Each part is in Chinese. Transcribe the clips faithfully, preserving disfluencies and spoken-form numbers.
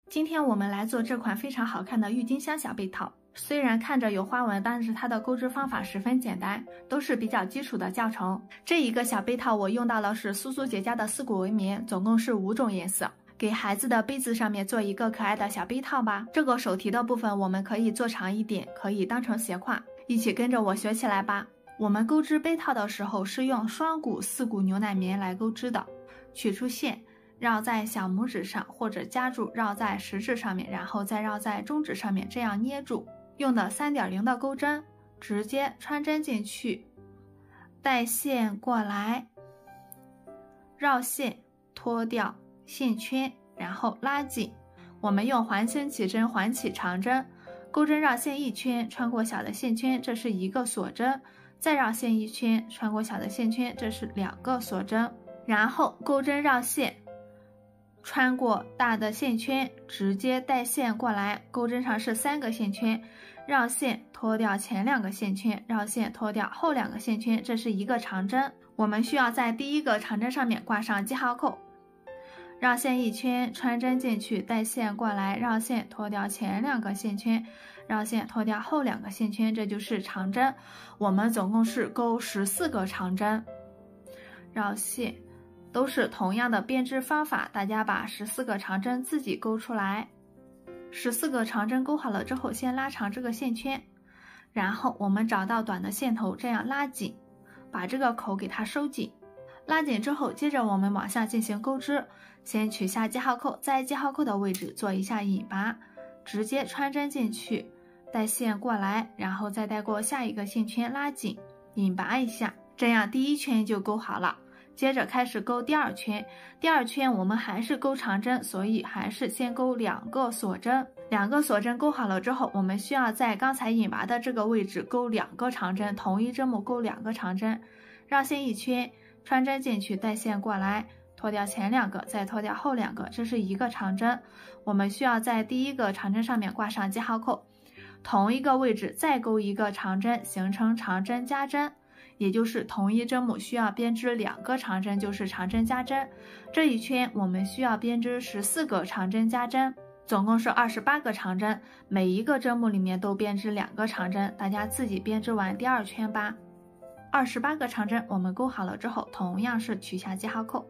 今天我们来做这款非常好看的郁金香小被套。虽然看着有花纹，但是它的钩织方法十分简单，都是比较基础的教程。这一个小被套我用到的是苏苏姐家的丝果纹棉，总共是五种颜色。给孩子的杯子上面做一个可爱的小被套吧。这个手提的部分我们可以做长一点，可以当成斜挎。一起跟着我学起来吧。我们钩织被套的时候是用双股四股牛奶棉来钩织的，取出线，绕在小拇指上或者夹住绕在食指上面，然后再绕在中指上面，这样捏住。用的 三点零 的钩针，直接穿针进去，带线过来，绕线脱掉线圈，然后拉紧。我们用环形起针环起长针，钩针绕线一圈，穿过小的线圈，这是一个锁针，再绕线一圈，穿过小的线圈，这是两个锁针。然后钩针绕线，穿过大的线圈，直接带线过来，钩针上是三个线圈，绕线脱掉前两个线圈，绕线脱掉后两个线圈，这是一个长针。我们需要在第一个长针上面挂上记号扣，绕线一圈，穿针进去，带线过来，绕线脱掉前两个线圈，绕线脱掉后两个线圈，这就是长针。我们总共是钩十四个长针，绕线都是同样的编织方法，大家把十四个长针自己钩出来。十四个长针钩好了之后，先拉长这个线圈，然后我们找到短的线头，这样拉紧，把这个口给它收紧。拉紧之后，接着我们往下进行钩织。先取下记号扣，在记号扣的位置做一下引拔，直接穿针进去，带线过来，然后再带过下一个线圈，拉紧，引拔一下，这样第一圈就钩好了。接着开始钩第二圈，第二圈我们还是钩长针，所以还是先钩两个锁针。两个锁针钩好了之后，我们需要在刚才引拔的这个位置钩两个长针，同一针目钩两个长针，绕线一圈，穿针进去，带线过来，脱掉前两个，再脱掉后两个，这是一个长针。我们需要在第一个长针上面挂上记号扣，同一个位置再钩一个长针，形成长针加针。也就是同一针目需要编织两个长针，就是长针加针。这一圈我们需要编织十四个长针加针，总共是二十八个长针，每一个针目里面都编织两个长针，大家自己编织完第二圈吧。二十八个长针我们钩好了之后，同样是取下记号扣，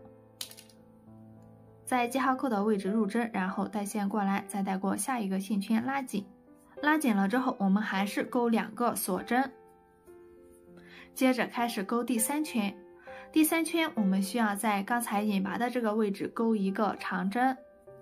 在记号扣的位置入针，然后带线过来，再带过下一个线圈，拉紧。拉紧了之后，我们还是钩两个锁针。接着开始钩第三圈，第三圈我们需要在刚才引拔的这个位置钩一个长针，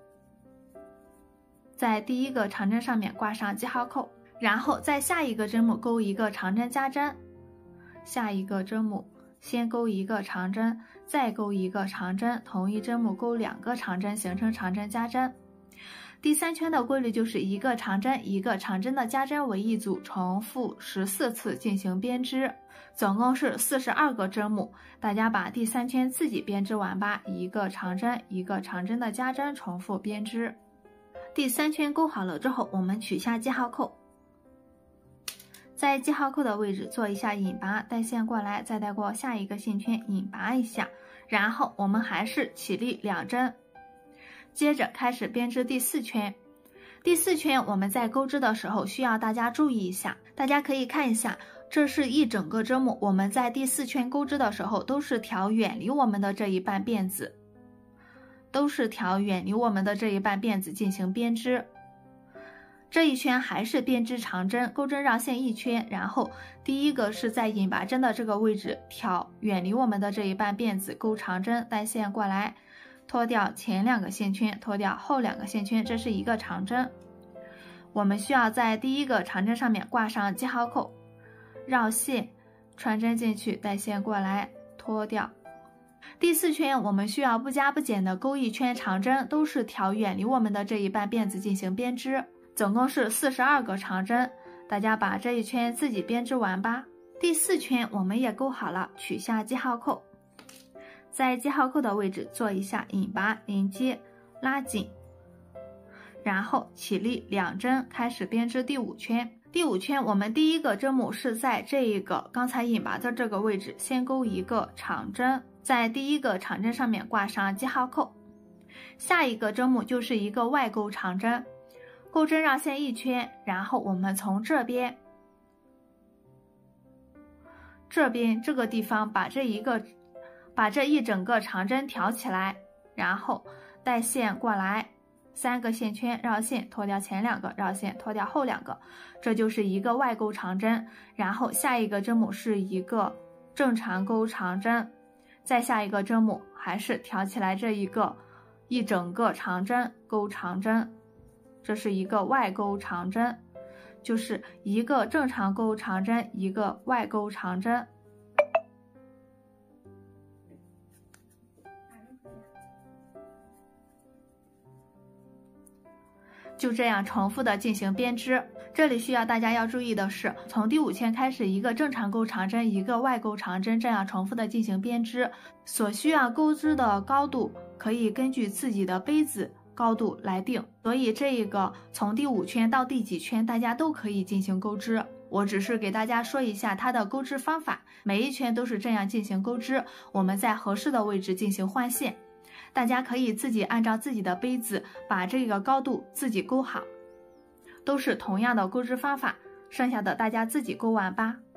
在第一个长针上面挂上记号扣，然后在下一个针目钩一个长针加针，下一个针目先钩一个长针，再钩一个长针，同一针目钩两个长针，形成长针加针。第三圈的规律就是一个长针一个长针的加针为一组，重复十四次进行编织，总共是四十二个针目。大家把第三圈自己编织完吧，一个长针一个长针的加针，重复编织。第三圈钩好了之后，我们取下记号扣，在记号扣的位置做一下引拔，带线过来，再带过下一个线圈，引拔一下，然后我们还是起立两针。接着开始编织第四圈，第四圈我们在钩织的时候需要大家注意一下，大家可以看一下，这是一整个针目，我们在第四圈钩织的时候都是调远离我们的这一半辫子，都是调远离我们的这一半辫子进行编织。这一圈还是编织长针，钩针绕线一圈，然后第一个是在引拔针的这个位置调远离我们的这一半辫子，钩长针，带线过来，脱掉前两个线圈，脱掉后两个线圈，这是一个长针。我们需要在第一个长针上面挂上记号扣，绕线，穿针进去，带线过来，脱掉。第四圈我们需要不加不减的钩一圈长针，都是调远离我们的这一半辫子进行编织，总共是四十二个长针，大家把这一圈自己编织完吧。第四圈我们也钩好了，取下记号扣，在记号扣的位置做一下引拔连接，拉紧，然后起立两针，开始编织第五圈。第五圈我们第一个针目是在这一个刚才引拔的这个位置先钩一个长针，在第一个长针上面挂上记号扣， 下一个针目就是一个外钩长针，钩针绕线一圈，然后我们从这边这边这个地方把这一个把这一整个长针挑起来，然后带线过来，三个线圈绕线，脱掉前两个，绕线脱掉后两个，这就是一个外钩长针。然后下一个针目是一个正常钩长针，再下一个针目还是挑起来这一个一整个长针钩长针，这是一个外钩长针，就是一个正常钩长针，一个外钩长针。就这样重复的进行编织。这里需要大家要注意的是，从第五圈开始，一个正常钩长针，一个外钩长针，这样重复的进行编织。所需要钩织的高度可以根据自己的杯子高度来定，所以这个从第五圈到第几圈大家都可以进行钩织。我只是给大家说一下它的钩织方法，每一圈都是这样进行钩织，我们在合适的位置进行换线。大家可以自己按照自己的杯子把这个高度自己钩好，都是同样的钩织方法，剩下的大家自己钩完吧。